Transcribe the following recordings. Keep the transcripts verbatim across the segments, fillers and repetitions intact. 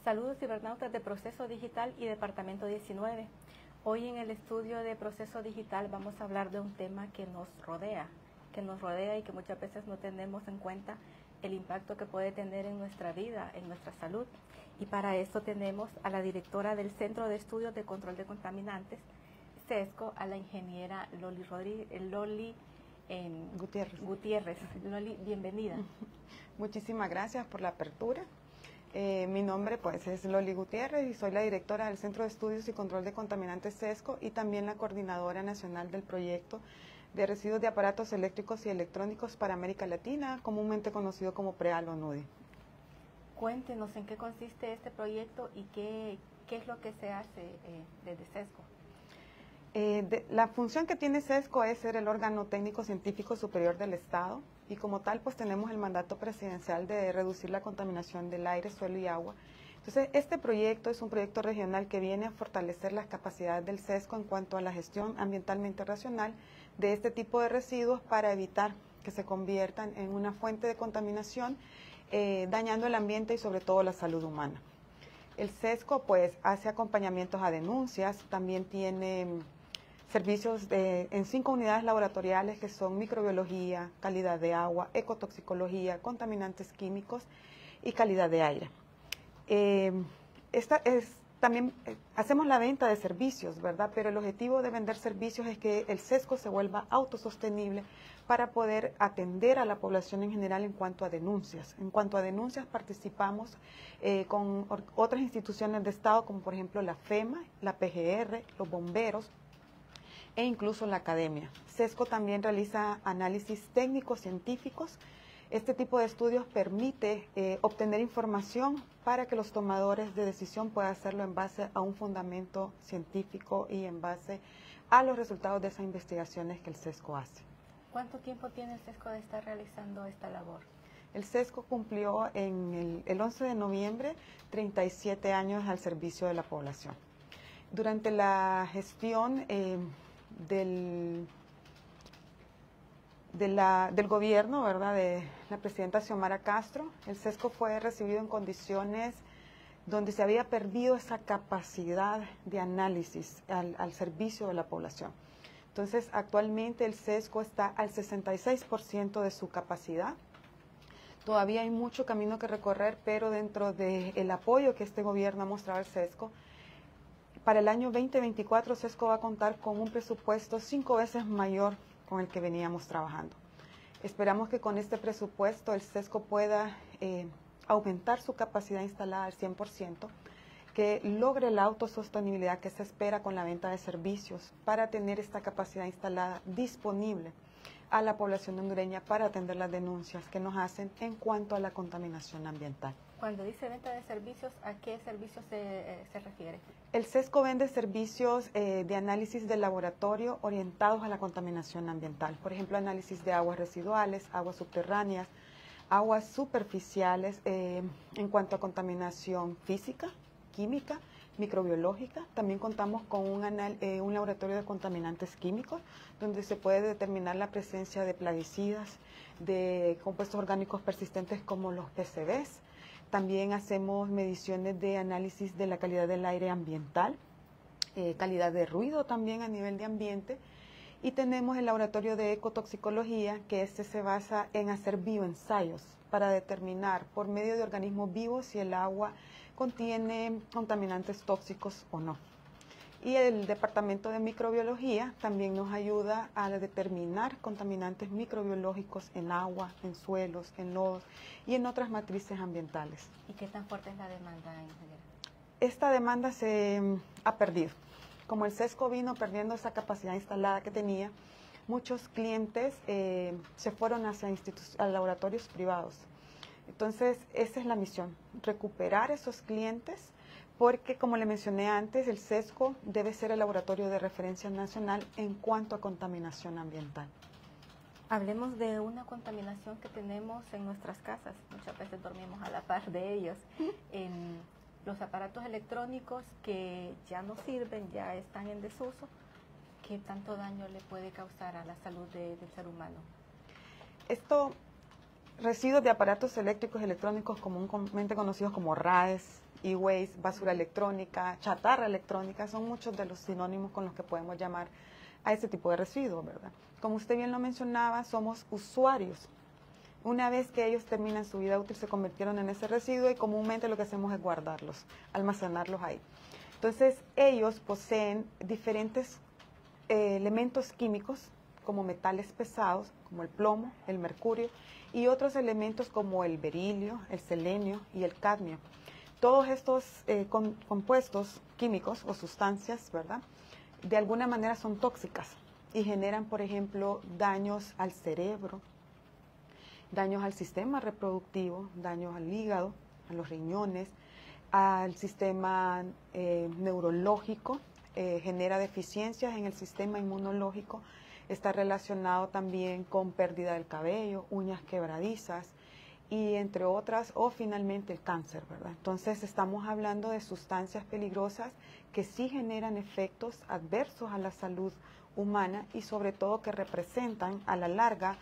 Saludos cibernautas de Proceso Digital y Departamento diecinueve. Hoy en el estudio de Proceso Digital vamos a hablar de un tema que nos rodea, que nos rodea y que muchas veces no tenemos en cuenta el impacto que puede tener en nuestra vida, en nuestra salud. Y para eso tenemos a la directora del Centro de Estudios de Control de Contaminantes, CESCO, a la ingeniera Loli, Rodríguez, Loli eh, Gutiérrez. Gutiérrez. Loli, bienvenida. Muchísimas gracias por la apertura. Eh, mi nombre pues es Loli Gutiérrez y soy la directora del Centro de Estudios y Control de Contaminantes CESCO y también la coordinadora nacional del proyecto de residuos de aparatos eléctricos y electrónicos para América Latina, comúnmente conocido como PREAL o NUDI. Cuéntenos en qué consiste este proyecto y qué, qué es lo que se hace eh, desde CESCO. Eh, de, la función que tiene CESCO es ser el órgano técnico científico superior del Estado y como tal pues tenemos el mandato presidencial de reducir la contaminación del aire, suelo y agua. Entonces este proyecto es un proyecto regional que viene a fortalecer las capacidades del CESCO en cuanto a la gestión ambientalmente racional de este tipo de residuos para evitar que se conviertan en una fuente de contaminación eh, dañando el ambiente y sobre todo la salud humana. El CESCO pues hace acompañamientos a denuncias, también tiene servicios de, en cinco unidades laboratoriales que son microbiología, calidad de agua, ecotoxicología, contaminantes químicos y calidad de aire. Eh, esta es, también eh, hacemos la venta de servicios, ¿verdad? Pero el objetivo de vender servicios es que el CESCO se vuelva autosostenible para poder atender a la población en general en cuanto a denuncias. En cuanto a denuncias participamos eh, con otras instituciones de Estado como por ejemplo la FEMA, la P G R, los bomberos, e incluso la academia. CESCO también realiza análisis técnicos científicos. Este tipo de estudios permite eh, obtener información para que los tomadores de decisión puedan hacerlo en base a un fundamento científico y en base a los resultados de esas investigaciones que el CESCO hace. ¿Cuánto tiempo tiene el CESCO de estar realizando esta labor? El CESCO cumplió en el, el once de noviembre treinta y siete años al servicio de la población. Durante la gestión eh, Del, de la, del gobierno, ¿verdad?, de la presidenta Xiomara Castro, el CESCO fue recibido en condiciones donde se había perdido esa capacidad de análisis al, al servicio de la población. Entonces, actualmente el CESCO está al sesenta y seis por ciento de su capacidad. Todavía hay mucho camino que recorrer, pero dentro del apoyo que este gobierno ha mostrado al CESCO, para el año veinte veinticuatro, CESCO va a contar con un presupuesto cinco veces mayor con el que veníamos trabajando. Esperamos que con este presupuesto el CESCO pueda eh, aumentar su capacidad instalada al cien por ciento, que logre la autosostenibilidad que se espera con la venta de servicios para tener esta capacidad instalada disponible a la población hondureña para atender las denuncias que nos hacen en cuanto a la contaminación ambiental. Cuando dice venta de servicios, ¿a qué servicios se, eh, se refiere? El CESCO vende servicios eh, de análisis de laboratorio orientados a la contaminación ambiental. Por ejemplo, análisis de aguas residuales, aguas subterráneas, aguas superficiales eh, en cuanto a contaminación física, química, microbiológica. También contamos con un, anal, eh, un laboratorio de contaminantes químicos donde se puede determinar la presencia de plaguicidas, de compuestos orgánicos persistentes como los P C Bs. También hacemos mediciones de análisis de la calidad del aire ambiental, eh, calidad de ruido también a nivel de ambiente. Y tenemos el laboratorio de ecotoxicología, que este se basa en hacer bioensayos para determinar por medio de organismos vivos si el agua contiene contaminantes tóxicos o no. Y el departamento de microbiología también nos ayuda a determinar contaminantes microbiológicos en agua, en suelos, en lodos y en otras matrices ambientales. ¿Y qué tan fuerte es la demanda, ingeniera? Esta demanda se um, ha perdido. Como el CESCO vino perdiendo esa capacidad instalada que tenía, muchos clientes eh, se fueron hacia a laboratorios privados. Entonces, esa es la misión, recuperar esos clientes, porque como le mencioné antes, el CESCO debe ser el laboratorio de referencia nacional en cuanto a contaminación ambiental. Hablemos de una contaminación que tenemos en nuestras casas. Muchas veces dormimos a la par de ellos. En los aparatos electrónicos que ya no sirven, ya están en desuso, ¿qué tanto daño le puede causar a la salud de, del ser humano? Esto, residuos de aparatos eléctricos y electrónicos comúnmente conocidos como R A Es e-waste, basura electrónica, chatarra electrónica, son muchos de los sinónimos con los que podemos llamar a ese tipo de residuos, ¿verdad? Como usted bien lo mencionaba, somos usuarios. Una vez que ellos terminan su vida útil, se convirtieron en ese residuo y comúnmente lo que hacemos es guardarlos, almacenarlos ahí. Entonces, ellos poseen diferentes eh, elementos químicos, como metales pesados, como el plomo, el mercurio, y otros elementos como el berilio, el selenio y el cadmio. Todos estos eh, com compuestos químicos o sustancias, ¿verdad?, de alguna manera son tóxicas y generan, por ejemplo, daños al cerebro, daños al sistema reproductivo, daños al hígado, a los riñones, al sistema eh, neurológico, eh, genera deficiencias en el sistema inmunológico, está relacionado también con pérdida del cabello, uñas quebradizas y entre otras, o finalmente el cáncer, ¿verdad? Entonces estamos hablando de sustancias peligrosas que sí generan efectos adversos a la salud humana y sobre todo que representan a la larga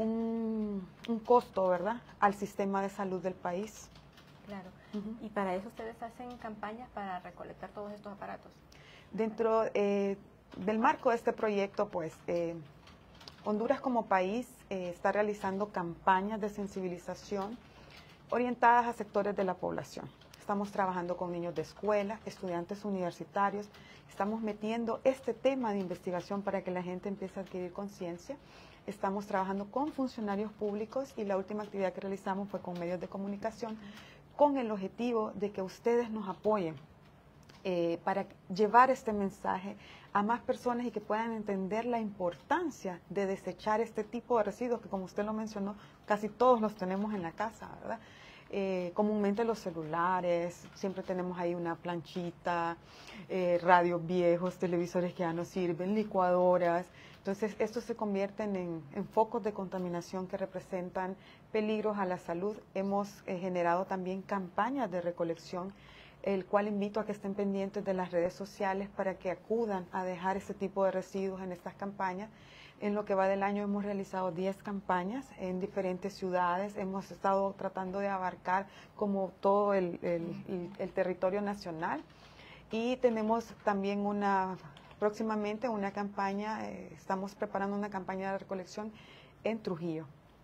un, un costo, ¿verdad?, al sistema de salud del país. Claro. Uh-huh. Y para eso ustedes hacen campañas para recolectar todos estos aparatos. Dentro eh, del marco de este proyecto, pues, eh, Honduras como país eh, está realizando campañas de sensibilización orientadas a sectores de la población. Estamos trabajando con niños de escuela, estudiantes universitarios, estamos metiendo este tema de investigación para que la gente empiece a adquirir conciencia. Estamos trabajando con funcionarios públicos y la última actividad que realizamos fue con medios de comunicación con el objetivo de que ustedes nos apoyen eh, para llevar este mensaje a más personas y que puedan entender la importancia de desechar este tipo de residuos que, como usted lo mencionó, casi todos los tenemos en la casa, ¿verdad? Eh, comúnmente los celulares, siempre tenemos ahí una planchita, eh, radios viejos, televisores que ya no sirven, licuadoras. Entonces, estos se convierten en, en focos de contaminación que representan peligros a la salud. Hemos eh, generado también campañas de recolección, el cual invito a que estén pendientes de las redes sociales para que acudan a dejar ese tipo de residuos en estas campañas. En lo que va del año hemos realizado diez campañas en diferentes ciudades. Hemos estado tratando de abarcar como todo el, el, el, el territorio nacional. Y tenemos también una, próximamente una campaña, eh, estamos preparando una campaña de recolección en Trujillo.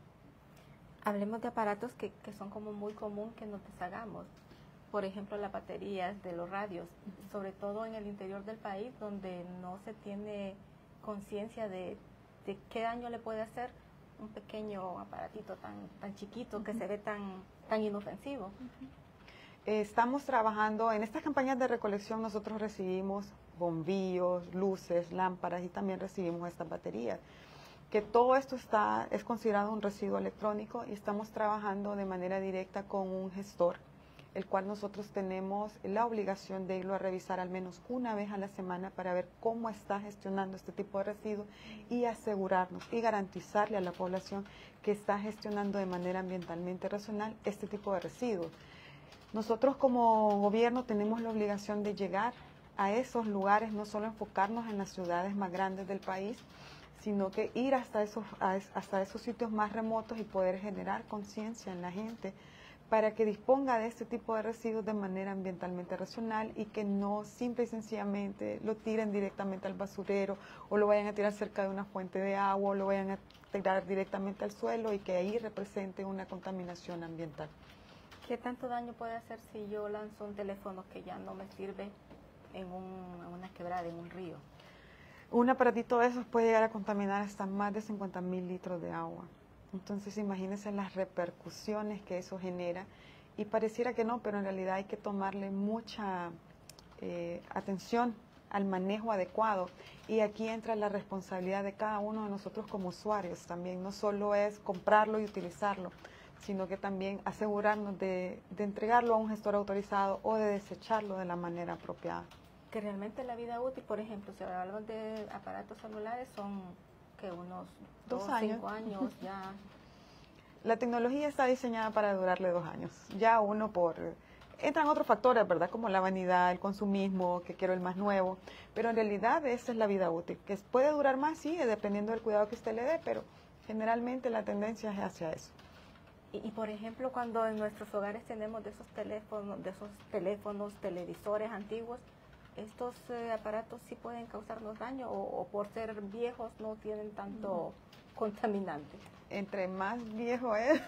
Hablemos de aparatos que, que son como muy común que nos deshagamos. Por ejemplo, las baterías de los radios, sobre todo en el interior del país, donde no se tiene conciencia de, de qué daño le puede hacer un pequeño aparatito tan, tan chiquito, uh-huh, que se ve tan, tan inofensivo. Uh-huh. Estamos trabajando, en estas campañas de recolección nosotros recibimos bombillos, luces, lámparas y también recibimos estas baterías. Que todo esto está, es considerado un residuo electrónico y estamos trabajando de manera directa con un gestor, el cual nosotros tenemos la obligación de irlo a revisar al menos una vez a la semana para ver cómo está gestionando este tipo de residuos y asegurarnos y garantizarle a la población que está gestionando de manera ambientalmente racional este tipo de residuos. Nosotros como gobierno tenemos la obligación de llegar a esos lugares, no solo enfocarnos en las ciudades más grandes del país, sino que ir hasta esos, hasta esos sitios más remotos y poder generar conciencia en la gente para que disponga de este tipo de residuos de manera ambientalmente racional y que no simple y sencillamente lo tiren directamente al basurero o lo vayan a tirar cerca de una fuente de agua o lo vayan a tirar directamente al suelo y que ahí represente una contaminación ambiental. ¿Qué tanto daño puede hacer si yo lanzo un teléfono que ya no me sirve en, un, en una quebrada, en un río? Un aparatito de esos puede llegar a contaminar hasta más de cincuenta mil litros de agua. Entonces imagínense las repercusiones que eso genera y pareciera que no, pero en realidad hay que tomarle mucha eh, atención al manejo adecuado y aquí entra la responsabilidad de cada uno de nosotros como usuarios también. No solo es comprarlo y utilizarlo, sino que también asegurarnos de, de entregarlo a un gestor autorizado o de desecharlo de la manera apropiada. Que realmente la vida útil, por ejemplo, si hablamos de aparatos celulares, son que unos dos, dos años. cinco años ya. La tecnología está diseñada para durarle dos años. Ya uno por... Entran otros factores, ¿verdad? Como la vanidad, el consumismo, que quiero el más nuevo. Pero en realidad esa es la vida útil. Que puede durar más, sí, dependiendo del cuidado que usted le dé, pero generalmente la tendencia es hacia eso. Y, y por ejemplo, cuando en nuestros hogares tenemos de esos teléfonos, de esos teléfonos, televisores antiguos, ¿estos eh, aparatos sí pueden causarnos daño o, o por ser viejos no tienen tanto mm. contaminante? Entre más viejo es,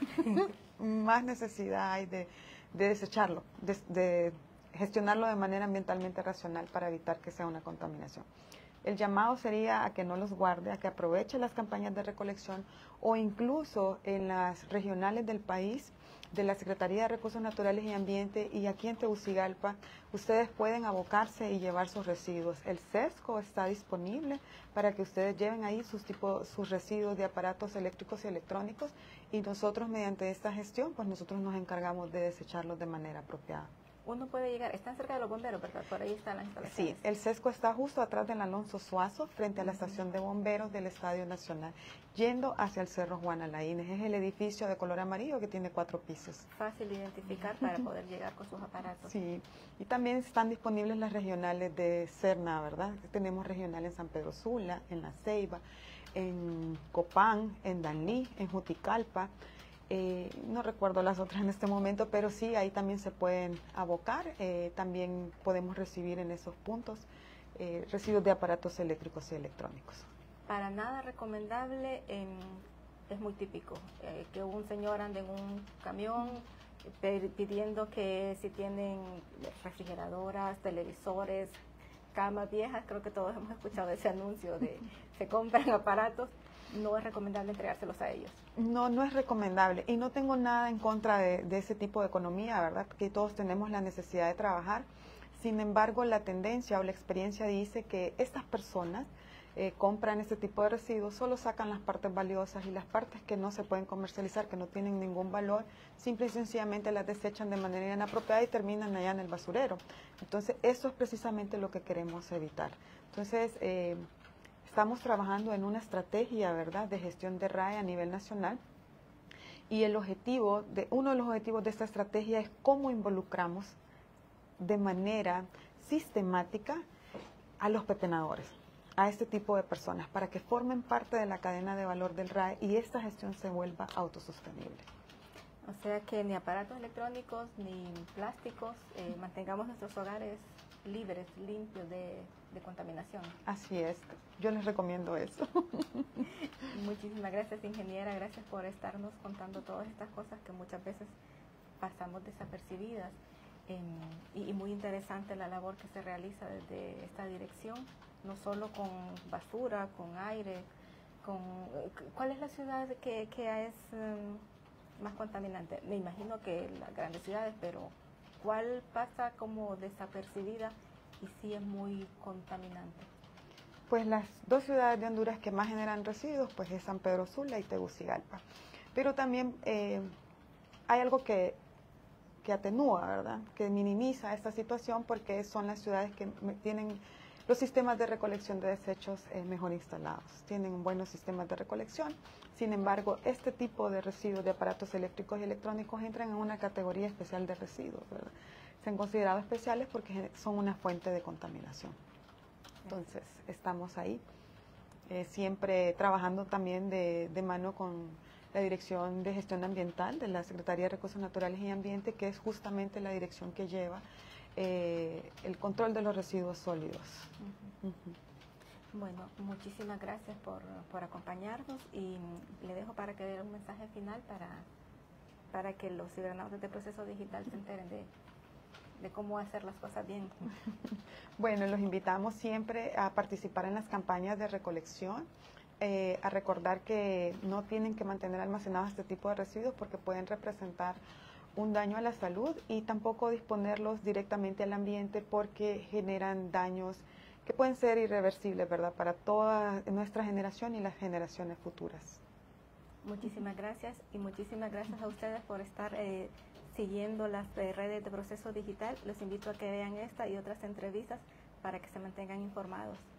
más necesidad hay de, de desecharlo, de, de gestionarlo de manera ambientalmente racional para evitar que sea una contaminación. El llamado sería a que no los guarde, a que aproveche las campañas de recolección o incluso en las regionales del país, de la Secretaría de Recursos Naturales y Ambiente y aquí en Tegucigalpa, ustedes pueden abocarse y llevar sus residuos. El sesco está disponible para que ustedes lleven ahí sus, tipo, sus residuos de aparatos eléctricos y electrónicos y nosotros mediante esta gestión, pues nosotros nos encargamos de desecharlos de manera apropiada. Uno puede llegar, están cerca de los bomberos, ¿verdad? Por ahí están las instalaciones. Sí, el sesco está justo atrás del Alonso Suazo, frente a la estación de bomberos del Estadio Nacional, yendo hacia el Cerro Juan Alaínez. Es el edificio de color amarillo que tiene cuatro pisos. Fácil de identificar para poder llegar con sus aparatos. Sí, y también están disponibles las regionales de Serna, ¿verdad? Tenemos regional en San Pedro Sula, en La Ceiba, en Copán, en Danlí, en Juticalpa. Eh, no recuerdo las otras en este momento, pero sí, ahí también se pueden abocar. Eh, también podemos recibir en esos puntos eh, residuos de aparatos eléctricos y electrónicos. Para nada recomendable, eh, es muy típico eh, que un señor ande en un camión eh, pidiendo que si tienen refrigeradoras, televisores, camas viejas, creo que todos hemos escuchado ese anuncio de se compran aparatos. No es recomendable entregárselos a ellos. No, no es recomendable y no tengo nada en contra de, de ese tipo de economía, ¿verdad? Que todos tenemos la necesidad de trabajar. Sin embargo, la tendencia o la experiencia dice que estas personas eh, compran este tipo de residuos, solo sacan las partes valiosas y las partes que no se pueden comercializar, que no tienen ningún valor, simple y sencillamente las desechan de manera inapropiada y terminan allá en el basurero. Entonces, eso es precisamente lo que queremos evitar. Entonces, eh, estamos trabajando en una estrategia, ¿verdad?, de gestión de R A E a nivel nacional y el objetivo, de, uno de los objetivos de esta estrategia es cómo involucramos de manera sistemática a los pepenadores, a este tipo de personas, para que formen parte de la cadena de valor del R A E y esta gestión se vuelva autosostenible. O sea que ni aparatos electrónicos ni plásticos, eh, mantengamos nuestros hogares libres, limpios de, de contaminación. Así es, yo les recomiendo eso. Muchísimas gracias, ingeniera, gracias por estarnos contando todas estas cosas que muchas veces pasamos desapercibidas. Eh, y, y muy interesante la labor que se realiza desde esta dirección, no solo con basura, con aire, con... ¿Cuál es la ciudad que, que es um, más contaminante? Me imagino que las grandes ciudades, pero ¿cuál pasa como desapercibida y sí es muy contaminante? Pues las dos ciudades de Honduras que más generan residuos, pues es San Pedro Sula y Tegucigalpa. Pero también eh, hay algo que, que atenúa, ¿verdad?, que minimiza esta situación porque son las ciudades que tienen los sistemas de recolección de desechos eh, mejor instalados. Tienen buenos sistemas de recolección. Sin embargo, este tipo de residuos de aparatos eléctricos y electrónicos entran en una categoría especial de residuos, ¿verdad? Se han considerado especiales porque son una fuente de contaminación. Entonces, estamos ahí, eh, siempre trabajando también de, de mano con la Dirección de Gestión Ambiental de la Secretaría de Recursos Naturales y Ambiente, que es justamente la dirección que lleva eh, el control de los residuos sólidos. Uh-huh. Uh-huh. Bueno, muchísimas gracias por, por acompañarnos y le dejo para que dé un mensaje final para, para que los cibernautas de Proceso Digital se enteren de de cómo hacer las cosas bien. Bueno, los invitamos siempre a participar en las campañas de recolección, eh, a recordar que no tienen que mantener almacenados este tipo de residuos porque pueden representar un daño a la salud y tampoco disponerlos directamente al ambiente porque generan daños que pueden ser irreversibles, ¿verdad?, para toda nuestra generación y las generaciones futuras. Muchísimas gracias y muchísimas gracias a ustedes por estar eh, siguiendo las eh, redes de Proceso Digital. Los invito a que vean esta y otras entrevistas para que se mantengan informados.